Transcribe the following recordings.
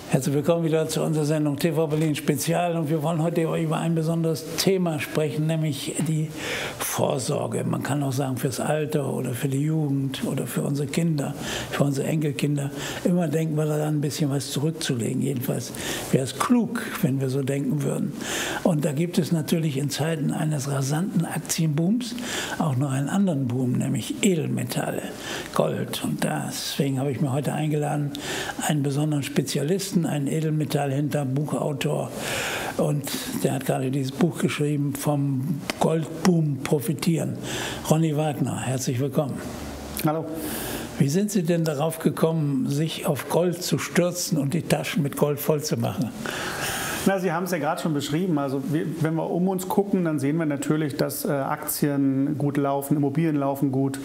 Herzlich willkommen wieder zu unserer Sendung TV Berlin Spezial und wir wollen heute über ein besonderes Thema sprechen, nämlich die Vorsorge. Man kann auch sagen fürs Alter oder für die Jugend oder für unsere Kinder, für unsere Enkelkinder. Immer denken wir daran, ein bisschen was zurückzulegen. Jedenfalls wäre es klug, wenn wir so denken würden. Und da gibt es natürlich in Zeiten eines rasanten Aktienbooms auch noch einen anderen Boom, nämlich Edelmetalle, Gold. Und deswegen habe ich mir heute eingeladen, einen besonderen Spezialisten, ein Edelmetallhändler, Buchautor, und der hat gerade dieses Buch geschrieben, vom Goldboom profitieren. Ronny Wagner, herzlich willkommen. Hallo. Wie sind Sie denn darauf gekommen, sich auf Gold zu stürzen und die Taschen mit Gold voll zu machen? Na, Sie haben es ja gerade schon beschrieben. Also wenn wir um uns gucken, dann sehen wir natürlich, dass Aktien gut laufen, Immobilien laufen gut.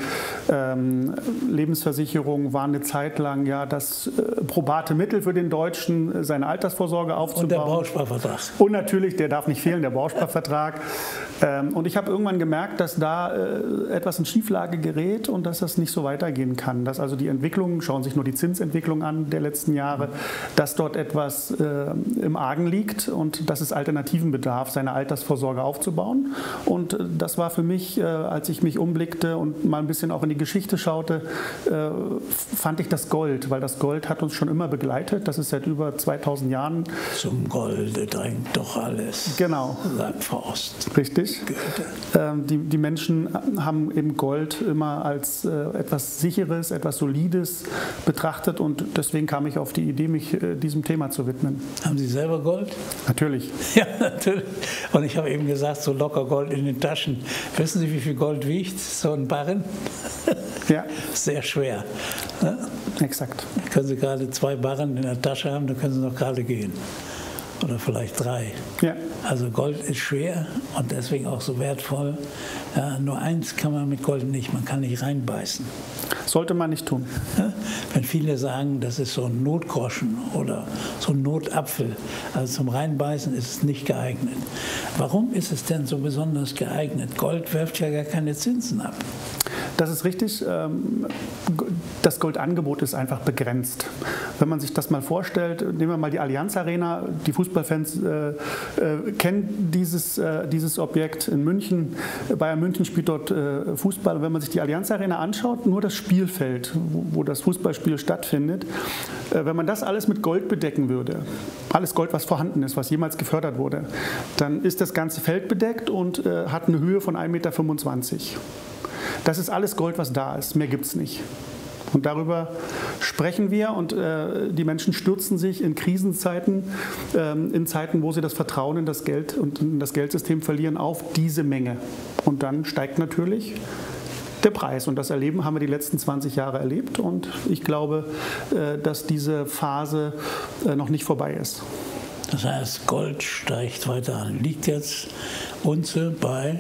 Lebensversicherung war eine Zeit lang ja das probate Mittel für den Deutschen, seine Altersvorsorge aufzubauen. Und der Bausparvertrag. Und natürlich, der darf nicht fehlen, der Bausparvertrag. Und ich habe irgendwann gemerkt, dass da etwas in Schieflage gerät und dass das nicht so weitergehen kann. Dass also die Entwicklung, schauen Sie sich nur die Zinsentwicklung an der letzten Jahre, dass dort etwas im Argen liegt und dass es Alternativen bedarf, seine Altersvorsorge aufzubauen. Und das war für mich, als ich mich umblickte und mal ein bisschen auch in die Geschichte schaute, fand ich das Gold, weil das Gold hat uns schon immer begleitet. Das ist seit über 2000 Jahren. Zum Golde drängt doch alles. Genau. Sagt Faust. Richtig. Die Menschen haben eben Gold immer als etwas Sicheres, etwas Solides betrachtet und deswegen kam ich auf die Idee, mich diesem Thema zu widmen. Haben Sie selber Gold? Natürlich. Ja, natürlich. Und ich habe eben gesagt, so locker Gold in den Taschen. Wissen Sie, wie viel Gold wiegt? So ein Barren? Ja. Sehr schwer. Ne? Exakt. Können Sie gerade 2 Barren in der Tasche haben, dann können Sie noch gerade gehen. Oder vielleicht 3. Ja. Also Gold ist schwer und deswegen auch so wertvoll. Ja, nur eins kann man mit Gold nicht, man kann nicht reinbeißen. Sollte man nicht tun. Ja, wenn viele sagen, das ist so ein Notgroschen oder so ein Notapfel, also zum Reinbeißen ist es nicht geeignet. Warum ist es denn so besonders geeignet? Gold wirft ja gar keine Zinsen ab. Das ist richtig. Das Goldangebot ist einfach begrenzt. Wenn man sich das mal vorstellt, nehmen wir mal die Allianz Arena. Die Fußballfans kennen dieses Objekt in München. Bayern München spielt dort Fußball. Wenn man sich die Allianz Arena anschaut, nur das Spielfeld, wo das Fußballspiel stattfindet, wenn man das alles mit Gold bedecken würde, alles Gold, was vorhanden ist, was jemals gefördert wurde, dann ist das ganze Feld bedeckt und hat eine Höhe von 1,25 Meter. Das ist alles Gold, was da ist. Mehr gibt es nicht. Und darüber sprechen wir und die Menschen stürzen sich in Krisenzeiten, in Zeiten, wo sie das Vertrauen in das Geld und in das Geldsystem verlieren, auf diese Menge. Und dann steigt natürlich der Preis. Und das haben wir die letzten 20 Jahre erlebt. Und ich glaube, dass diese Phase noch nicht vorbei ist. Das heißt, Gold steigt weiter an. Liegt jetzt Unze bei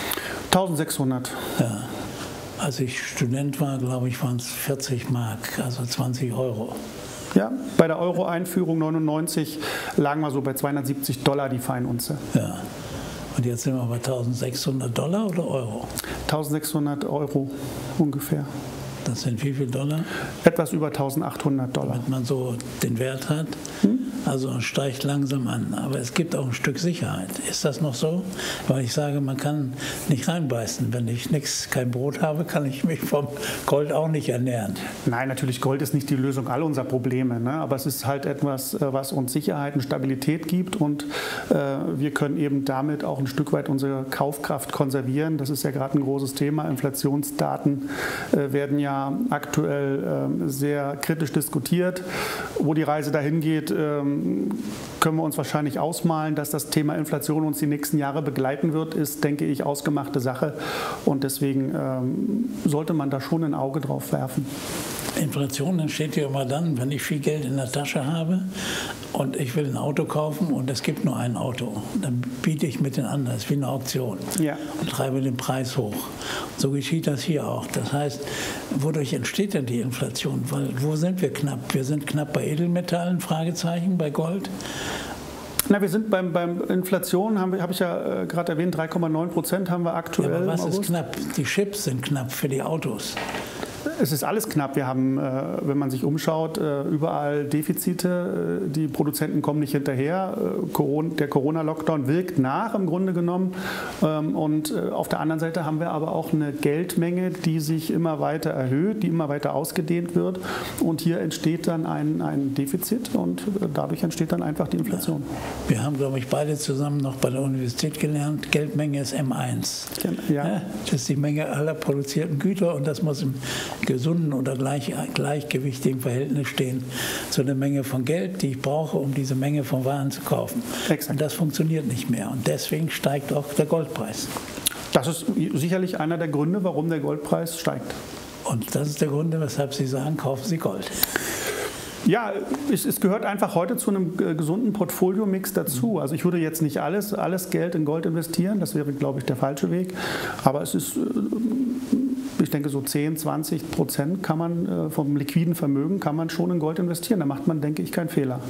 1600. Ja. Als ich Student war, glaube ich, waren es 40 Mark, also 20 Euro. Ja, bei der Euro-Einführung 99 lagen wir so bei $270 die Feinunze. Ja. Und jetzt sind wir bei $1600 oder Euro? 1600 Euro ungefähr. Das sind wie viel Dollar? Etwas über $1800. Damit man so den Wert hat. Also es steigt langsam an. Aber es gibt auch ein Stück Sicherheit. Ist das noch so? Weil ich sage, man kann nicht reinbeißen. Wenn ich kein Brot habe, kann ich mich vom Gold auch nicht ernähren. Nein, natürlich, Gold ist nicht die Lösung all unserer Probleme. Ne? Aber es ist halt etwas, was uns Sicherheit und Stabilität gibt. Und wir können eben damit auch ein Stück weit unsere Kaufkraft konservieren. Das ist ja gerade ein großes Thema. Inflationsdaten werden ja aktuell sehr kritisch diskutiert. Wo die Reise dahin geht, können wir uns wahrscheinlich ausmalen. Dass das Thema Inflation uns die nächsten Jahre begleiten wird, ist, denke ich, ausgemachte Sache. Und deswegen sollte man da schon ein Auge drauf werfen. Inflation entsteht ja immer dann, wenn ich viel Geld in der Tasche habe und ich will ein Auto kaufen und es gibt nur ein Auto. Dann biete ich mit den anderen, das ist wie eine Auktion, ja, und treibe den Preis hoch. So geschieht das hier auch. Das heißt, wodurch entsteht denn die Inflation? Weil, wo sind wir knapp? Wir sind knapp bei Edelmetallen, Fragezeichen, bei Gold. Na, wir sind beim Inflation, habe ich ja gerade erwähnt, 3,9% haben wir aktuell. Ja, aber was ist knapp? Die Chips sind knapp für die Autos. Es ist alles knapp. Wir haben, wenn man sich umschaut, überall Defizite. Die Produzenten kommen nicht hinterher. Der Corona-Lockdown wirkt nach, im Grunde genommen. Und auf der anderen Seite haben wir aber auch eine Geldmenge, die sich immer weiter erhöht, die immer weiter ausgedehnt wird. Und hier entsteht dann ein Defizit und dadurch entsteht dann einfach die Inflation. Wir haben, glaube ich, beide zusammen noch bei der Universität gelernt, Geldmenge ist M1. Ja. Das ist die Menge aller produzierten Güter und das muss im gesunden oder gleichgewichtigen Verhältnis stehen zu der Menge von Geld, die ich brauche, um diese Menge von Waren zu kaufen. Exakt. Und das funktioniert nicht mehr und deswegen steigt auch der Goldpreis. Das ist sicherlich einer der Gründe, warum der Goldpreis steigt. Und das ist der Grund, weshalb Sie sagen, kaufen Sie Gold. Ja, es gehört einfach heute zu einem gesunden Portfolio-Mix dazu. Also ich würde jetzt nicht alles Geld in Gold investieren, das wäre, glaube ich, der falsche Weg. Aber es ist, ich denke, so 10–20% kann man vom liquiden Vermögen kann man schon in Gold investieren. Da macht man, denke ich, keinen Fehler.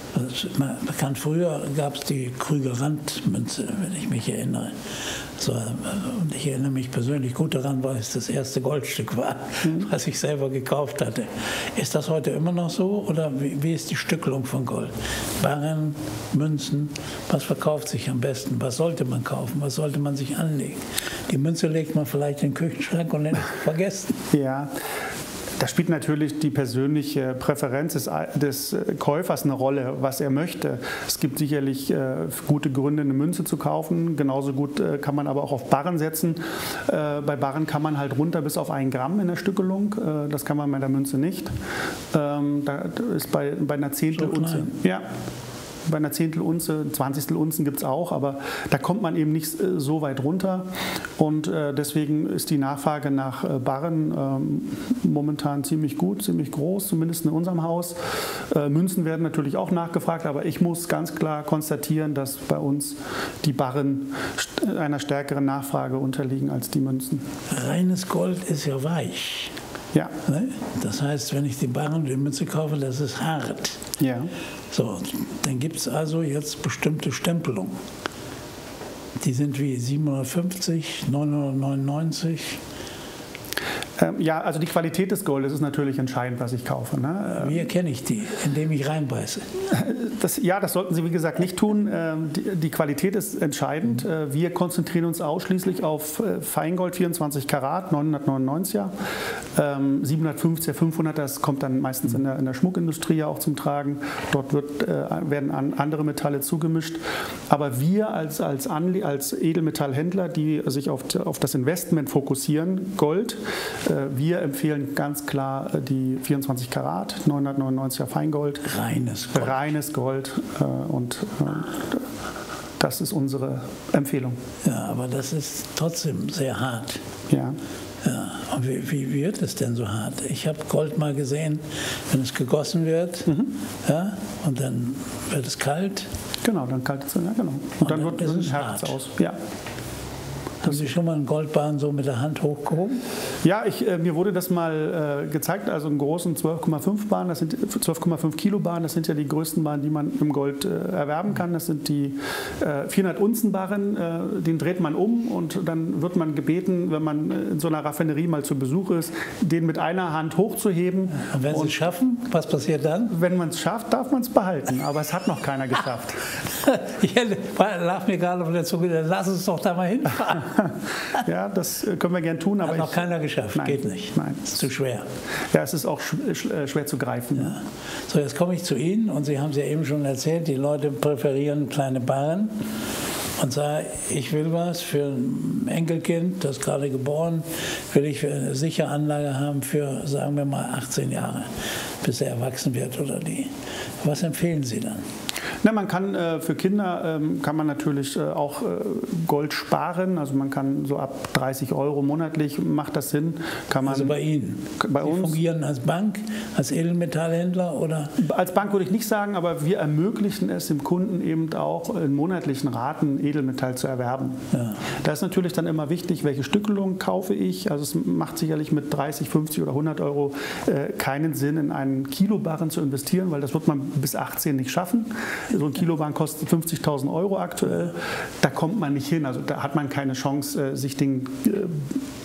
Früher gab es die Krüger-Rand-Münze, wenn ich mich erinnere. So, und ich erinnere mich persönlich gut daran, weil es das erste Goldstück war, was ich selber gekauft hatte. Ist das heute immer noch so oder wie ist die Stückelung von Gold? Barren, Münzen, was verkauft sich am besten? Was sollte man kaufen? Was sollte man sich anlegen? Die Münze legt man vielleicht in den Küchenschrank und dann vergessen. Ja. Da spielt natürlich die persönliche Präferenz des Käufers eine Rolle, was er möchte. Es gibt sicherlich gute Gründe, eine Münze zu kaufen. Genauso gut kann man aber auch auf Barren setzen. Bei Barren kann man halt runter bis auf 1 Gramm in der Stückelung. Das kann man bei der Münze nicht. Da ist bei einer Zehntelunze. Ja. Bei einer Zehntelunze, 20. Unzen gibt es auch, aber da kommt man eben nicht so weit runter. Und deswegen ist die Nachfrage nach Barren momentan ziemlich gut, ziemlich groß, zumindest in unserem Haus. Münzen werden natürlich auch nachgefragt, aber ich muss ganz klar konstatieren, dass bei uns die Barren einer stärkeren Nachfrage unterliegen als die Münzen. Reines Gold ist ja weich. Ja. Das heißt, wenn ich die Barren und die Münze kaufe, das ist hart. Ja. So, dann gibt es also jetzt bestimmte Stempelungen. Die sind wie 750, 999. Ja, also die Qualität des Goldes ist natürlich entscheidend, was ich kaufe. Ne? Wie erkenne ich die? Indem ich reinbeiße. Das sollten Sie, wie gesagt, nicht tun. Die Qualität ist entscheidend. Wir konzentrieren uns ausschließlich auf Feingold 24 Karat, 999er. 750er, 500er, das kommt dann meistens in der Schmuckindustrie auch zum Tragen. Dort werden andere Metalle zugemischt. Aber wir als Edelmetallhändler, die sich auf das Investment fokussieren, Gold, wir empfehlen ganz klar die 24 Karat, 999er Feingold. Reines Gold. Und das ist unsere Empfehlung. Ja, aber das ist trotzdem sehr hart. Ja. Ja, und wie wird es denn so hart? Ich habe Gold mal gesehen, wenn es gegossen wird, ja, und dann wird es kalt. Genau, dann kalt es, ja, genau. Und dann wird es hart aus. Ja. Haben Sie schon mal einen Goldbarren so mit der Hand hochgehoben? Ja, mir wurde das mal gezeigt, also einen großen 12,5 Barren, das sind 12,5 Kilo Barren, das sind ja die größten Barren, die man im Gold erwerben kann. Das sind die 400 Unzen Barren, den dreht man um und dann wird man gebeten, wenn man in so einer Raffinerie mal zu Besuch ist, den mit einer Hand hochzuheben. Und wenn Sie es schaffen, was passiert dann? Wenn man es schafft, darf man es behalten, aber es hat noch keiner geschafft. Ich lag mir gerade auf der Zunge, dann lass uns doch da mal hinfahren. Ja, das können wir gern tun, aber hat noch keiner geschafft, nein, geht nicht. Nein, ist zu schwer. Ja, es ist auch schwer zu greifen. Ja. So, jetzt komme ich zu Ihnen und Sie haben es ja eben schon erzählt, die Leute präferieren kleine Barren und sagen, ich will was für ein Enkelkind, das gerade geboren, will ich eine sichere Anlage haben für, sagen wir mal, 18 Jahre, bis er erwachsen wird oder die. Was empfehlen Sie dann? Na, man kann für Kinder kann man natürlich auch Gold sparen. Also man kann so ab 30 € monatlich, macht das Sinn. Kann man, also bei Ihnen? Bei uns? Sie fungieren als Bank, als Edelmetallhändler oder? Als Bank würde ich nicht sagen, aber wir ermöglichen es dem Kunden eben auch in monatlichen Raten Edelmetall zu erwerben. Ja. Da ist natürlich dann immer wichtig, welche Stückelung kaufe ich. Also es macht sicherlich mit 30, 50 oder 100 € keinen Sinn, in einen Kilobarren zu investieren, weil das wird man bis 18 nicht schaffen. So ein Kilobarren kostet 50.000 € aktuell. Da kommt man nicht hin. Also da hat man keine Chance, sich den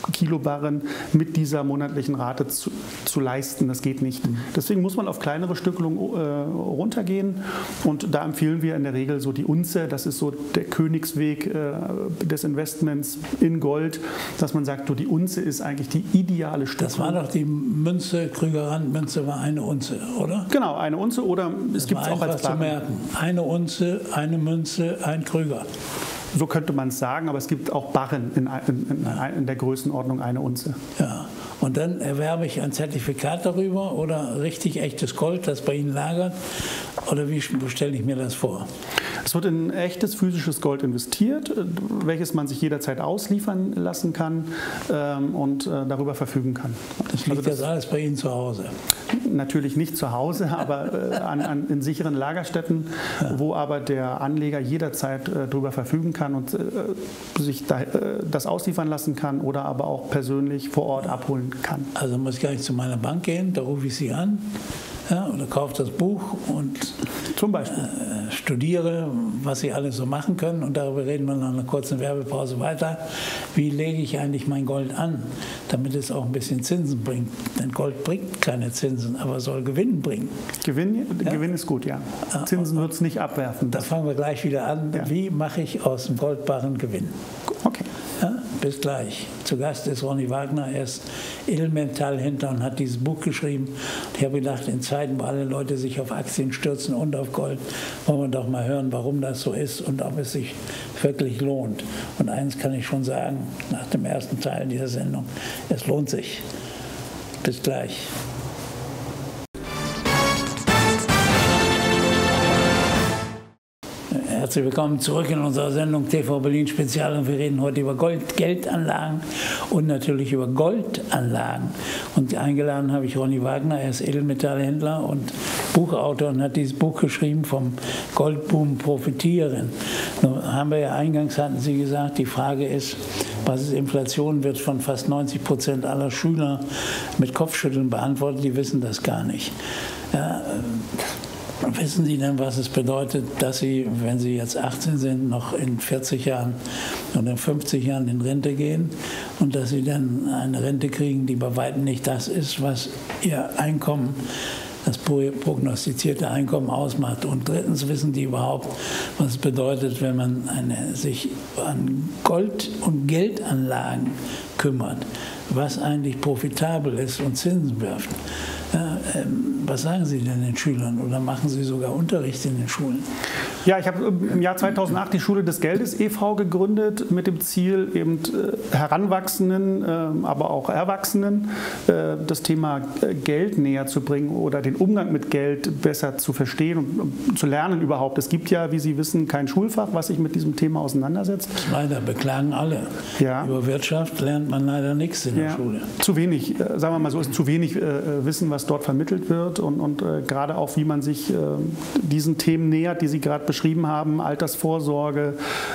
Kilobarren mit dieser monatlichen Rate zu leisten. Das geht nicht. Deswegen muss man auf kleinere Stückelungen runtergehen und da empfehlen wir in der Regel so die Unze. Das ist so der Königsweg des Investments in Gold, dass man sagt, die Unze ist eigentlich die ideale Stückelung. Das war doch die Münze, Krüger-Rand-Münze war eine Unze, oder? Genau, eine Unze oder es gibt es auch als Barren. Zu merken. Eine Unze, eine Münze, ein Krüger. So könnte man es sagen, aber es gibt auch Barren in der Größenordnung eine Unze. Ja, und dann erwerbe ich ein Zertifikat darüber oder richtig echtes Gold, das bei Ihnen lagert? Oder wie stelle ich mir das vor? Es wird in echtes physisches Gold investiert, welches man sich jederzeit ausliefern lassen kann und darüber verfügen kann. Das liegt jetzt alles bei Ihnen zu Hause? Natürlich nicht zu Hause, aber in sicheren Lagerstätten, wo aber der Anleger jederzeit darüber verfügen kann und sich das ausliefern lassen kann oder aber auch persönlich vor Ort abholen kann. Also muss ich gar nicht zu meiner Bank gehen, da rufe ich Sie an. Ja, oder kaufe das Buch und zum Beispiel studiere, was Sie alles so machen können. Und darüber reden wir nach einer kurzen Werbepause weiter. Wie lege ich eigentlich mein Gold an, damit es auch ein bisschen Zinsen bringt? Denn Gold bringt keine Zinsen, aber soll Gewinn bringen. Gewinn ist gut, ja. Zinsen wird es nicht abwerfen. Da fangen wir gleich wieder an. Ja. Wie mache ich aus dem Goldbarren Gewinn? Okay. Ja, bis gleich. Zu Gast ist Ronny Wagner, er ist Edelmetallhändler und hat dieses Buch geschrieben. Ich habe gedacht, in Zeiten, wo alle Leute sich auf Aktien stürzen und auf Gold, wollen wir doch mal hören, warum das so ist und ob es sich wirklich lohnt. Und eins kann ich schon sagen, nach dem ersten Teil dieser Sendung, es lohnt sich. Bis gleich. Herzlich willkommen zurück in unserer Sendung TV Berlin Spezial und wir reden heute über Geldanlagen und natürlich über Goldanlagen. Und eingeladen habe ich Ronny Wagner, er ist Edelmetallhändler und Buchautor und hat dieses Buch geschrieben, vom Goldboom profitieren. Nun haben wir ja eingangs, hatten Sie gesagt, die Frage ist, was ist Inflation, wird von fast 90% aller Schüler mit Kopfschütteln beantwortet, die wissen das gar nicht. Ja, wissen Sie denn, was es bedeutet, dass Sie, wenn Sie jetzt 18 sind, noch in 40 Jahren oder in 50 Jahren in Rente gehen und dass Sie dann eine Rente kriegen, die bei weitem nicht das ist, was Ihr Einkommen, das prognostizierte Einkommen ausmacht? Und drittens, wissen die überhaupt, was es bedeutet, wenn man sich an Gold- und Geldanlagen kümmert, was eigentlich profitabel ist und Zinsen wirft? Ja, was sagen Sie denn den Schülern oder machen Sie sogar Unterricht in den Schulen? Ja, ich habe im Jahr 2008 die Schule des Geldes e.V. gegründet mit dem Ziel, eben Heranwachsenden, aber auch Erwachsenen das Thema Geld näher zu bringen oder den Umgang mit Geld besser zu verstehen und zu lernen überhaupt. Es gibt ja, wie Sie wissen, kein Schulfach, was sich mit diesem Thema auseinandersetzt. Leider beklagen alle. Ja. Über Wirtschaft lernt man leider nichts in der Schule. Zu wenig, sagen wir mal so, ist zu wenig Wissen, was dort vermittelt wird und gerade auch, wie man sich diesen Themen nähert, die Sie gerade beschrieben haben, Altersvorsorge,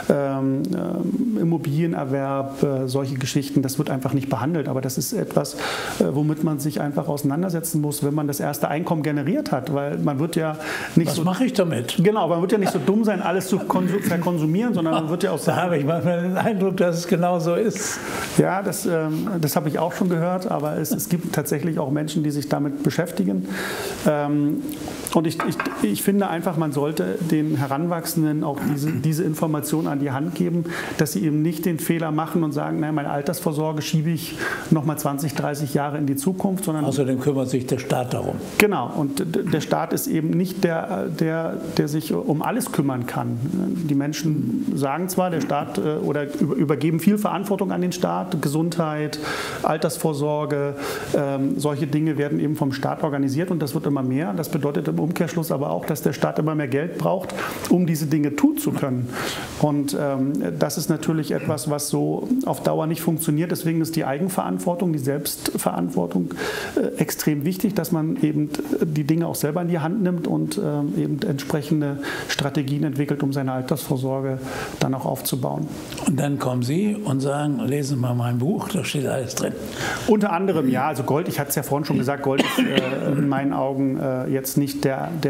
Immobilienerwerb, solche Geschichten, das wird einfach nicht behandelt. Aber das ist etwas, womit man sich einfach auseinandersetzen muss, wenn man das erste Einkommen generiert hat, weil man wird ja nicht Was mache ich damit? Genau, man wird ja nicht so dumm sein, alles zu verkonsumieren, sondern man wird ja auch sagen... Da habe ich manchmal den Eindruck, dass es genau so ist. Ja, das habe ich auch schon gehört, aber es gibt tatsächlich auch Menschen, die sich damit beschäftigen. Und ich finde einfach, man sollte den Heranwachsenden auch diese Information an die Hand geben, dass sie eben nicht den Fehler machen und sagen, nein, meine Altersvorsorge schiebe ich nochmal 20, 30 Jahre in die Zukunft. Sondern außerdem kümmert sich der Staat darum. Genau, und der Staat ist eben nicht der sich um alles kümmern kann. Die Menschen sagen zwar, der Staat oder übergeben viel Verantwortung an den Staat, Gesundheit, Altersvorsorge, solche Dinge werden eben vom Staat organisiert und das wird immer mehr. Das bedeutet im Umkehrschluss aber auch, dass der Staat immer mehr Geld braucht, um diese Dinge tun zu können. Und das ist natürlich etwas, was so auf Dauer nicht funktioniert. Deswegen ist die Eigenverantwortung, die Selbstverantwortung extrem wichtig, dass man eben die Dinge auch selber in die Hand nimmt und eben entsprechende Strategien entwickelt, um seine Altersvorsorge dann auch aufzubauen. Und dann kommen Sie und sagen, lesen Sie mal mein Buch, da steht alles drin. Unter anderem, ja, also Gold, ich hatte es ja vorhin schon gesagt, Gold ist in meinen Augen jetzt nicht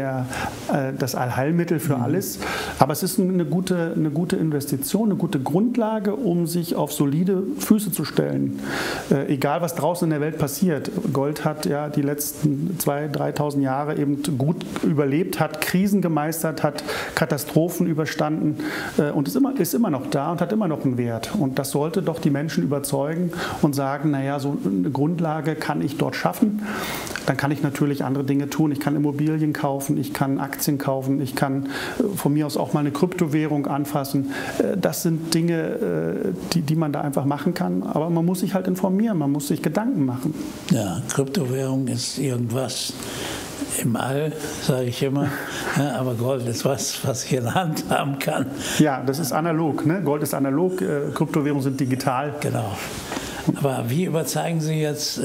das Allheilmittel für alles, aber es ist eine gute Investition, eine gute Grundlage, um sich auf solide Füße zu stellen. Egal, was draußen in der Welt passiert. Gold hat ja die letzten 2.000, 3.000 Jahre eben gut überlebt, hat Krisen gemeistert, hat Katastrophen überstanden und ist immer noch da und hat immer noch einen Wert. Und das sollte doch die Menschen überzeugen und sagen, naja, so eine Grundlage kann ich dort schaffen. Dann kann ich natürlich andere Dinge tun. Ich kann Immobilien kaufen, ich kann Aktien kaufen, ich kann von mir aus auch mal eine Kryptowährung anfassen. Das sind Dinge, die man da einfach machen kann. Aber man muss sich halt informieren, man muss sich Gedanken machen. Ja, Kryptowährung ist irgendwas im All, sage ich immer. Ja, aber Gold ist was ich in der Hand haben kann. Ja, das ist analog. Ne? Gold ist analog, Kryptowährungen sind digital. Genau. Aber wie überzeugen Sie jetzt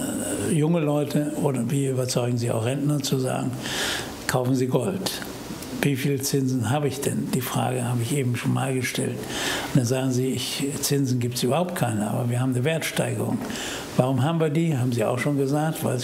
junge Leute oder wie überzeugen Sie auch Rentner zu sagen, kaufen Sie Gold? Wie viel Zinsen habe ich denn? Die Frage habe ich eben schon mal gestellt. Und dann sagen Sie, Zinsen gibt es überhaupt keine, aber wir haben eine Wertsteigerung. Warum haben wir die? Haben Sie auch schon gesagt, weil es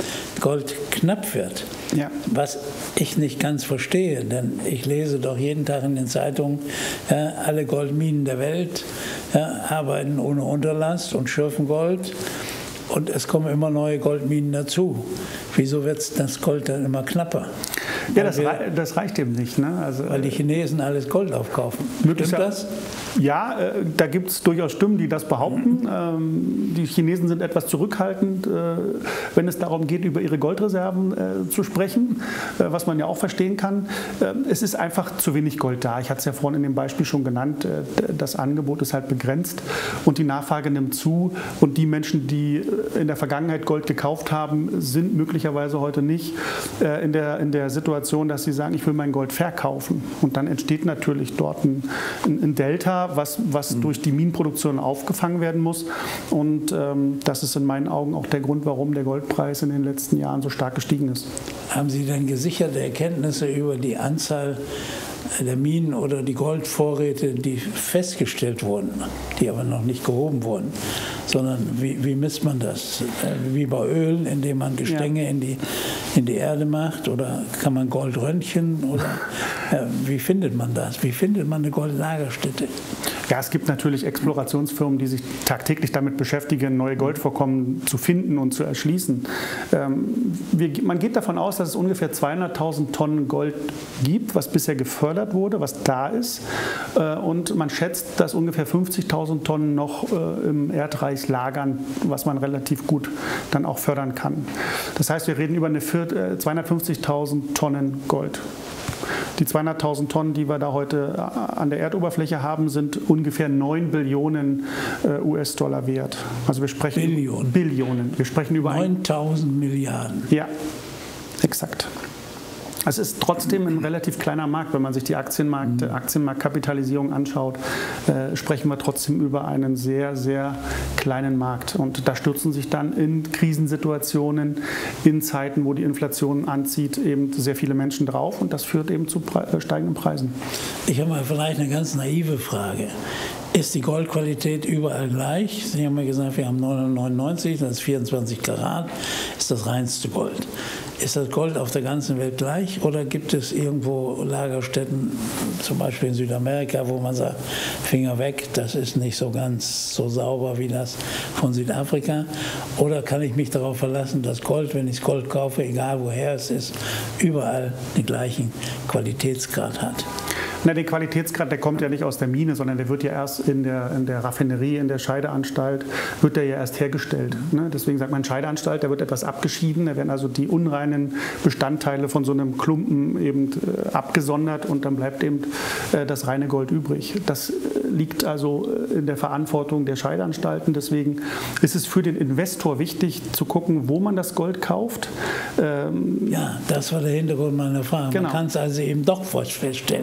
Gold knapp wird. Ja. Was ich nicht ganz verstehe, denn ich lese doch jeden Tag in den Zeitungen, alle Goldminen der Welt arbeiten ohne Unterlass und schürfen Gold. Und es kommen immer neue Goldminen dazu. Wieso wird das Gold dann immer knapper? Ja, das reicht eben nicht. Ne? Also, weil die Chinesen alles Gold aufkaufen. Stimmt das? Ja, da gibt es durchaus Stimmen, die das behaupten. Die Chinesen sind etwas zurückhaltend, wenn es darum geht, über ihre Goldreserven zu sprechen, was man ja auch verstehen kann. Es ist einfach zu wenig Gold da. Ich hatte es ja vorhin in dem Beispiel schon genannt. Das Angebot ist halt begrenzt und die Nachfrage nimmt zu. Und die Menschen, die in der Vergangenheit Gold gekauft haben, sind möglicherweise heute nicht in der Situation, dass sie sagen, ich will mein Gold verkaufen. Und dann entsteht natürlich dort ein Delta, was durch die Minenproduktion aufgefangen werden muss. Und das ist in meinen Augen auch der Grund, warum der Goldpreis in den letzten Jahren so stark gestiegen ist. Haben Sie denn gesicherte Erkenntnisse über die Anzahl der Minen oder die Goldvorräte, die festgestellt wurden, die aber noch nicht gehoben wurden, sondern wie misst man das? Wie bei Öl, indem man Gestänge in die Erde macht, oder kann man Gold röntgen, oder wie findet man das? Wie findet man eine Goldlagerstätte? Ja, es gibt natürlich Explorationsfirmen, die sich tagtäglich damit beschäftigen, neue Goldvorkommen zu finden und zu erschließen. Man geht davon aus, dass es ungefähr 200.000 Tonnen Gold gibt, was bisher gefördert wurde, was da ist. Und man schätzt, dass ungefähr 50.000 Tonnen noch im Erdreich lagern, was man relativ gut dann auch fördern kann. Das heißt, wir reden über eine 250.000 Tonnen Gold. Die 200.000 Tonnen, die wir da heute an der Erdoberfläche haben, sind ungefähr 9 Billionen US-Dollar wert. Also wir sprechen Billionen. Wir sprechen über 9.000 Milliarden. Ja, exakt. Es ist trotzdem ein relativ kleiner Markt. Wenn man sich die Aktienmarktkapitalisierung anschaut, sprechen wir trotzdem über einen sehr, sehr kleinen Markt. Und da stürzen sich dann in Krisensituationen, in Zeiten, wo die Inflation anzieht, eben sehr viele Menschen drauf. Und das führt eben zu steigenden Preisen. Ich habe mal vielleicht eine ganz naive Frage. Ist die Goldqualität überall gleich? Sie haben ja gesagt, wir haben 999, das ist 24 Karat, ist das reinste Gold. Ist das Gold auf der ganzen Welt gleich, oder gibt es irgendwo Lagerstätten, zum Beispiel in Südamerika, wo man sagt, Finger weg, das ist nicht so ganz so sauber wie das von Südafrika? Oder kann ich mich darauf verlassen, dass Gold, wenn ich Gold kaufe, egal woher es ist, überall den gleichen Qualitätsgrad hat? Na, der Qualitätsgrad, der kommt ja nicht aus der Mine, sondern der wird ja erst in der Raffinerie, in der Scheideanstalt, wird der ja erst hergestellt. Ne? Deswegen sagt man Scheideanstalt, da wird etwas abgeschieden, da werden also die unreinen Bestandteile von so einem Klumpen eben abgesondert und dann bleibt eben das reine Gold übrig. Das liegt also in der Verantwortung der Scheideanstalten. Deswegen ist es für den Investor wichtig zu gucken, wo man das Gold kauft. Ja, das war der Hintergrund meiner Frage. Genau. Man kann es also eben doch feststellen.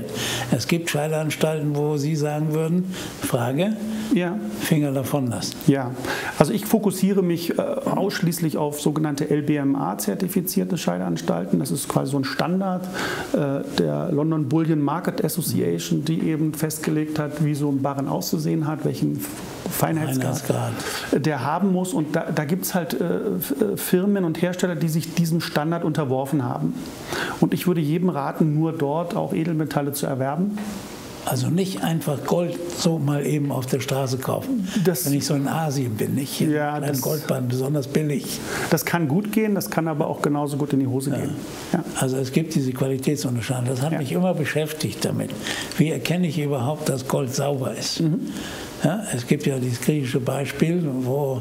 Es gibt Scheideanstalten, wo Sie sagen würden, Frage, ja. Finger davon lassen. Ja, also ich fokussiere mich ausschließlich auf sogenannte LBMA-zertifizierte Scheideanstalten. Das ist quasi so ein Standard der London Bullion Market Association, die eben festgelegt hat, wie so ein Barren auszusehen hat, welchen Feinheitsgrad der haben muss. Und da gibt es halt Firmen und Hersteller, die sich diesem Standard unterworfen haben. Und ich würde jedem raten, nur dort auch Edelmetalle zu erwerben. Also nicht einfach Gold so mal eben auf der Straße kaufen. Wenn ich so in Asien bin, nicht? Ja, ein Goldband, besonders billig. Das kann gut gehen, das kann aber auch genauso gut in die Hose gehen. Ja. Also es gibt diese Qualitätsunterscheidung. Das hat mich immer beschäftigt damit. Wie erkenne ich überhaupt, dass Gold sauber ist? Ja, es gibt ja dieses griechische Beispiel, wo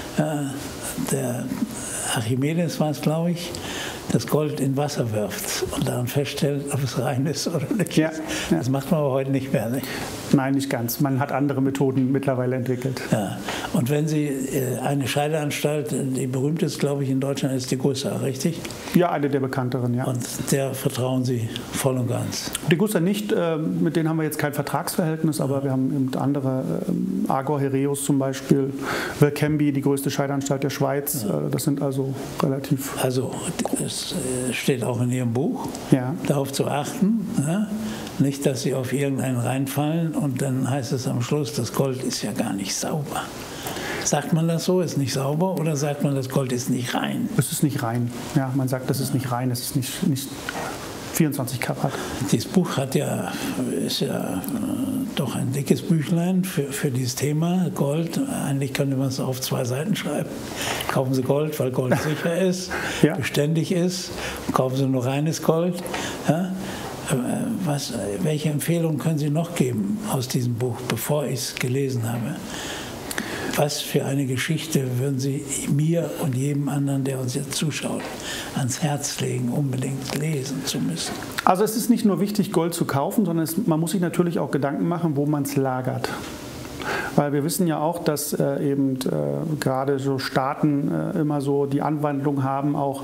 der Archimedes war es, glaube ich, das Gold in Wasser wirft und dann feststellt, ob es rein ist oder nicht. Ja, ja. Das macht man aber heute nicht mehr. Nicht? Nein, nicht ganz. Man hat andere Methoden mittlerweile entwickelt. Ja. Und wenn Sie eine Scheideanstalt, die berühmteste, glaube ich, in Deutschland ist die Gussa, richtig? Ja, eine der bekannteren, ja. Und der vertrauen Sie voll und ganz? Die Gussa nicht, mit denen haben wir jetzt kein Vertragsverhältnis, aber wir haben eben andere, Agor Heraeus zum Beispiel, Welcambi, die größte Scheideanstalt der Schweiz, das sind also relativ... Also es steht auch in Ihrem Buch, darauf zu achten, ja? Nicht, dass Sie auf irgendeinen reinfallen und dann heißt es am Schluss, das Gold ist ja gar nicht sauber. Sagt man das so, ist nicht sauber, oder sagt man, das Gold ist nicht rein? Es ist nicht rein. Ja, man sagt, das ist nicht rein, es ist nicht 24 Karat. Dieses Buch ist ja doch ein dickes Büchlein für dieses Thema Gold. Eigentlich könnte man es auf 2 Seiten schreiben. Kaufen Sie Gold, weil Gold sicher ist, beständig ist. Kaufen Sie nur reines Gold. Ja? Welche Empfehlungen können Sie noch geben aus diesem Buch, bevor ich es gelesen habe? Was für eine Geschichte würden Sie mir und jedem anderen, der uns jetzt zuschaut, ans Herz legen, unbedingt lesen zu müssen? Also es ist nicht nur wichtig, Gold zu kaufen, sondern man muss sich natürlich auch Gedanken machen, wo man es lagert. Weil wir wissen ja auch, dass eben gerade so Staaten immer so die Anwandlung haben, auch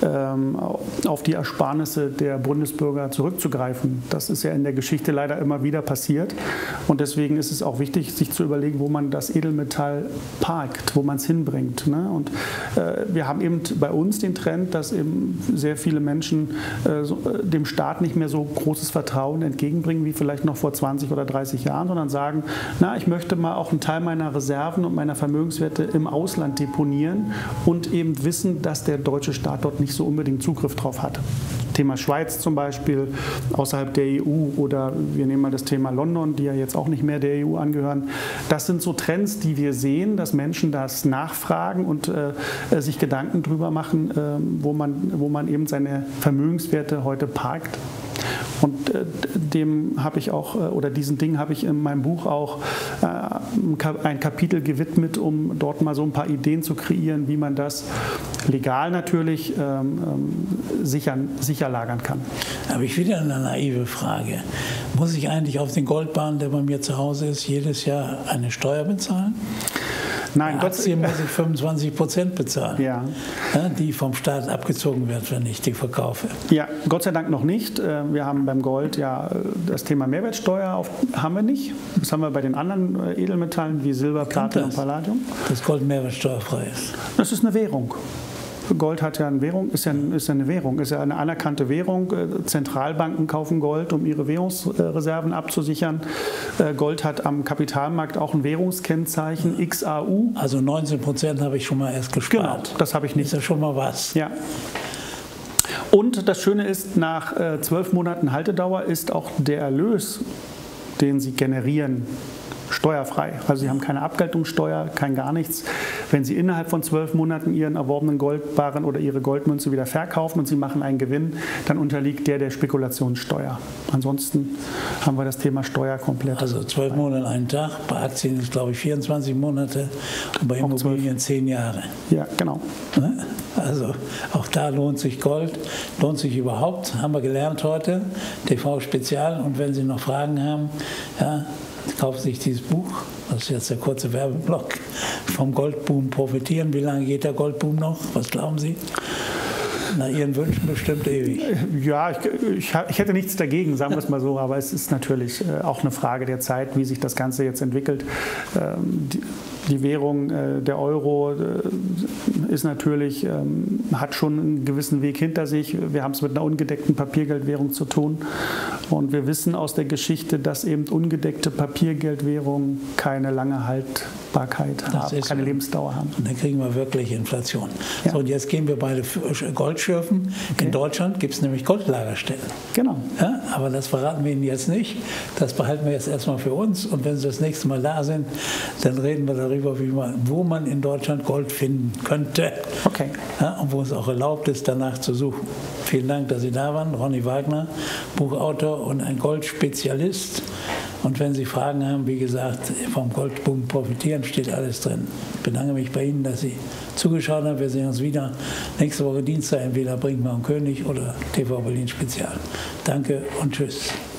auf die Ersparnisse der Bundesbürger zurückzugreifen. Das ist ja in der Geschichte leider immer wieder passiert. Und deswegen ist es auch wichtig, sich zu überlegen, wo man das Edelmetall parkt, wo man es hinbringt. Ne? Und wir haben eben bei uns den Trend, dass eben sehr viele Menschen dem Staat nicht mehr so großes Vertrauen entgegenbringen, wie vielleicht noch vor 20 oder 30 Jahren, sondern sagen, na, ich möchte mal auch einen Teil meiner Reserven und meiner Vermögenswerte im Ausland deponieren und eben wissen, dass der deutsche Staat dort nicht so unbedingt Zugriff drauf hat. Thema Schweiz zum Beispiel, außerhalb der EU, oder wir nehmen mal das Thema London, die ja jetzt auch nicht mehr der EU angehören. Das sind so Trends, die wir sehen, dass Menschen das nachfragen und sich Gedanken darüber machen, wo man eben seine Vermögenswerte heute parkt. Und diesen Dingen habe ich in meinem Buch auch ein Kapitel gewidmet, um dort mal so ein paar Ideen zu kreieren, wie man das legal natürlich sicher lagern kann. Habe ich wieder eine naive Frage. Muss ich eigentlich auf den Goldbarren, der bei mir zu Hause ist, jedes Jahr eine Steuer bezahlen? Nein, bei Aktien muss ich 25% bezahlen, die vom Staat abgezogen wird, wenn ich die verkaufe. Ja, Gott sei Dank noch nicht. Wir haben beim Gold das Thema Mehrwertsteuer haben wir nicht. Das haben wir bei den anderen Edelmetallen wie Silber, Platin und Palladium. Dass Gold mehrwertsteuerfrei ist. Das ist eine Währung. Gold hat ja eine Währung, ist ja eine Währung, ist ja eine anerkannte Währung. Zentralbanken kaufen Gold, um ihre Währungsreserven abzusichern. Gold hat am Kapitalmarkt auch ein Währungskennzeichen, XAU. Also 19% habe ich schon mal erst gespart. Genau, das habe ich nicht. Ist ja schon mal was. Ja. Und das Schöne ist, nach 12 Monaten Haltedauer ist auch der Erlös, den Sie generieren, steuerfrei. Also Sie haben keine Abgeltungssteuer, kein gar nichts. Wenn Sie innerhalb von 12 Monaten Ihren erworbenen Goldbarren oder Ihre Goldmünze wieder verkaufen und Sie machen einen Gewinn, dann unterliegt der Spekulationssteuer. Ansonsten haben wir das Thema Steuer komplett. Also 12 Monate einen Tag, bei Aktien ist glaube ich 24 Monate und bei Immobilien 10 Jahre. Ja, genau. Also auch da lohnt sich Gold, lohnt sich überhaupt, haben wir gelernt heute, TV Spezial. Und wenn Sie noch Fragen haben, kaufen sich dieses Buch, das ist jetzt der kurze Werbeblock, vom Goldboom profitieren. Wie lange geht der Goldboom noch? Was glauben Sie? Nach Ihren Wünschen bestimmt ewig. Ja, ich hätte nichts dagegen, sagen wir es mal so, aber es ist natürlich auch eine Frage der Zeit, wie sich das Ganze jetzt entwickelt. Die Währung, der Euro, ist natürlich, hat schon einen gewissen Weg hinter sich. Wir haben es mit einer ungedeckten Papiergeldwährung zu tun. Und wir wissen aus der Geschichte, dass eben ungedeckte Papiergeldwährungen keine lange Haltbarkeit haben, keine Lebensdauer haben. Und dann kriegen wir wirklich Inflation. Ja. So, und jetzt gehen wir beide Gold schürfen. Okay. In Deutschland gibt es nämlich Goldlagerstätten. Genau. Ja, aber das verraten wir Ihnen jetzt nicht. Das behalten wir jetzt erstmal für uns. Und wenn Sie das nächste Mal da sind, dann reden wir darüber, wo man in Deutschland Gold finden könnte. Okay. Ja, und wo es auch erlaubt ist, danach zu suchen. Vielen Dank, dass Sie da waren. Ronny Wagner, Buchautor und ein Goldspezialist. Und wenn Sie Fragen haben, wie gesagt, vom Goldboom profitieren, steht alles drin. Ich bedanke mich bei Ihnen, dass Sie zugeschaut haben. Wir sehen uns wieder nächste Woche Dienstag, entweder Brinkmann und König oder TV Berlin Spezial. Danke und tschüss.